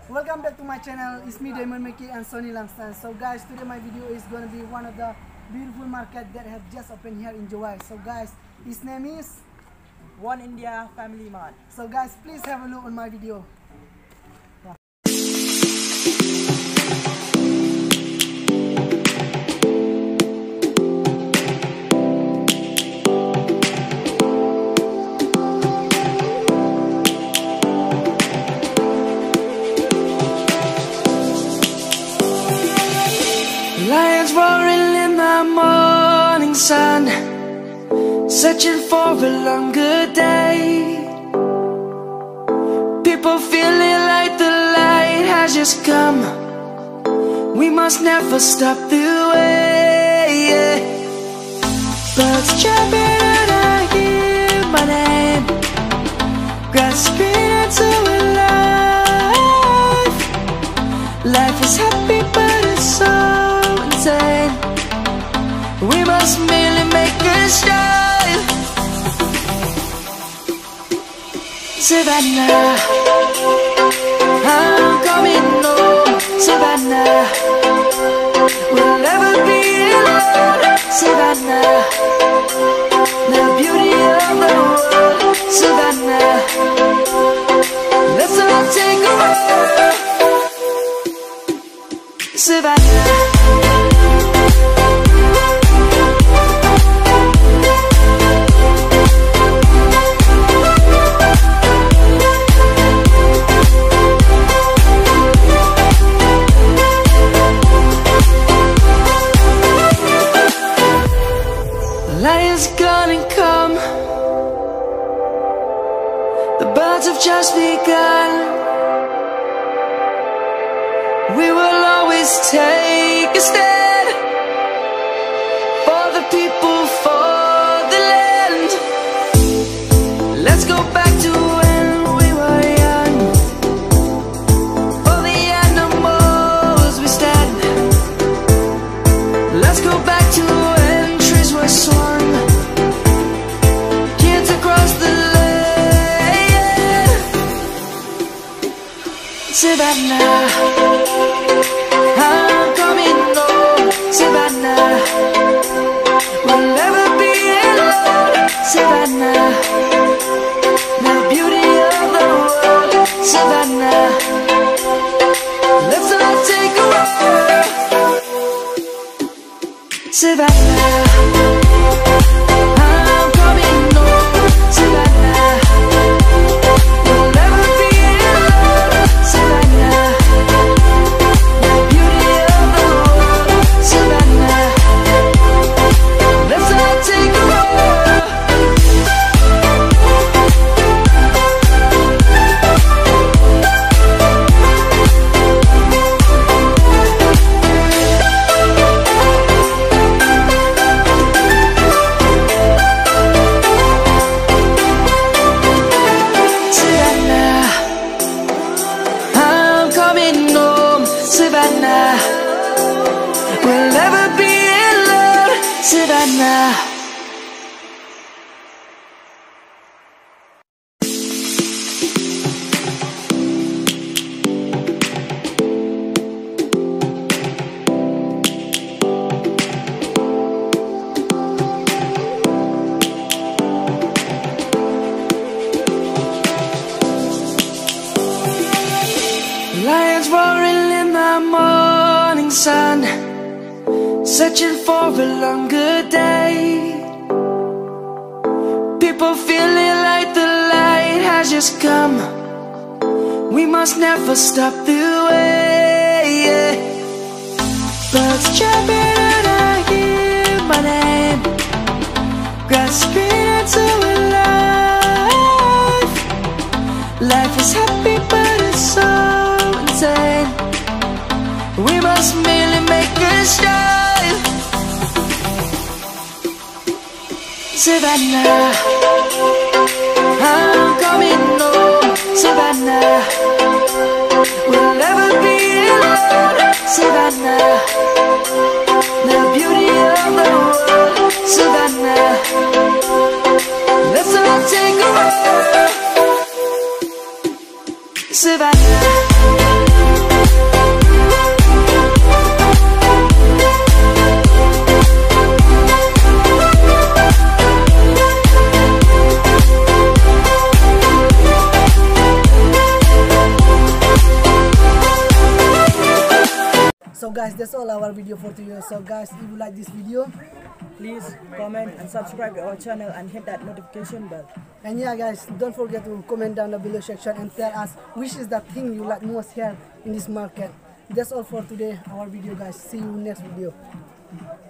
Welcome back to my channel. It's me Diamond Mickey and Sonny Langston. So guys, today my video is gonna be one of the beautiful market that have just opened here in Jowai. So guys, his name is One India Family Mart. So guys, please have a look on my video. Lions roaring in the morning sun, searching for a longer day. People feeling like the light has just come. We must never stop the way. Birds chirping and I hear my name, grasping into a life. Life is happy but it's so insane. We must merely make a start. Savannah, I'm coming home. Savannah, we'll never be alone. Savannah, the beauty of the world. Savannah, let's all take a walk. Savannah. Lion's gonna come. The birds have just begun. We will always take a stand for the people, for the land. Let's go back to when we were young. For the animals we stand. Let's go back to when trees were swung. Kids across the land. Savannah, I'm coming home. Savannah, we'll never be alone. Savannah, the beauty of the world. Savannah, let's all take a walk. Savannah, I'm coming home. Savannah, we'll never be alone. Savannah, the beauty of the world. Savannah, let's all take a walk. Savannah, I'm coming home. Savannah, we'll never be alone. Savannah. Lions roaring in the morning sun, searching for a longer day. People feeling like the light has just come. We must never stop the way. Birds chirping and I hear my name, grasping into a life. Life is happy but it's so insane. We must merely make a start. Savannah, I'm coming home. Savannah, we'll never be alone. Savannah, the beauty of the world. Savannah, let's all take a walk. Savannah. So guys, that's all our video for today. So guys, if you like this video, Please comment and subscribe to our channel and hit that notification bell. and yeah guys, don't forget to comment down the below section and tell us which is the thing you like most here in this market. That's all for today, our video guys. See you next video.